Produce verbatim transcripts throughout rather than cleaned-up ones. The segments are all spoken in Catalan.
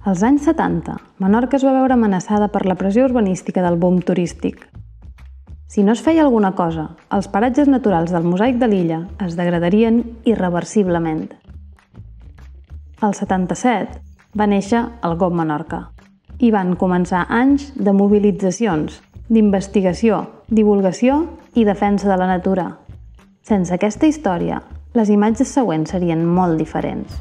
Als anys setanta, Menorca es va veure amenaçada per la pressió urbanística del boom turístic. Si no es feia alguna cosa, els paratges naturals del mosaic de l'illa es degradarien irreversiblement. Al setanta-set va néixer el G O P Menorca i van començar anys de mobilitzacions, d'investigació, divulgació i defensa de la natura. Sense aquesta història, les imatges següents serien molt diferents.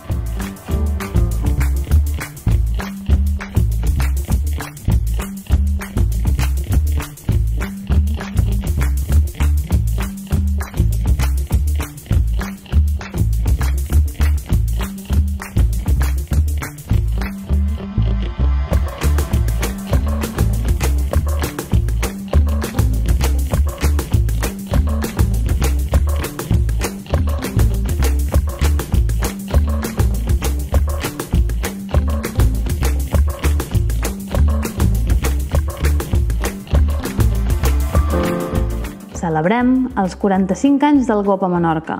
Celebrem els quaranta-cinc anys del G O P a Menorca.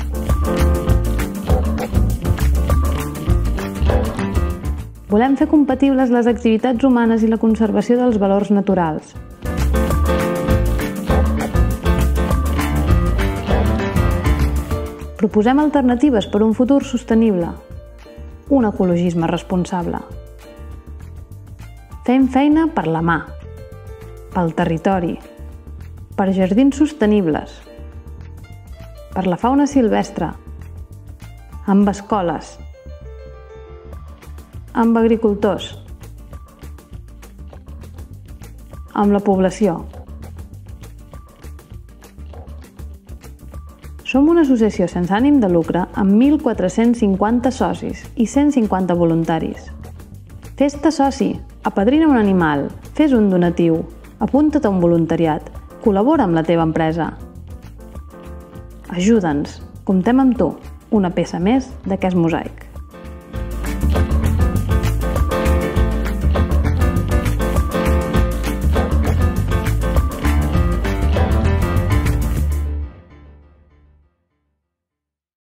Volem fer compatibles les activitats humanes i la conservació dels valors naturals. Proposem alternatives per un futur sostenible, un ecologisme responsable. Fem feina per la mà, pel territori, per jardins sostenibles, per la fauna silvestre, amb escoles, amb agricultors, amb la població. Som una associació sense ànim de lucre amb mil quatre-cents cinquanta socis i cent cinquanta voluntaris. Fes-te soci, apadrina un animal, fes un donatiu, apunta't a un voluntariat, col·labora amb la teva empresa. Ajuda'ns, comptem amb tu, una peça més d'aquest mosaic.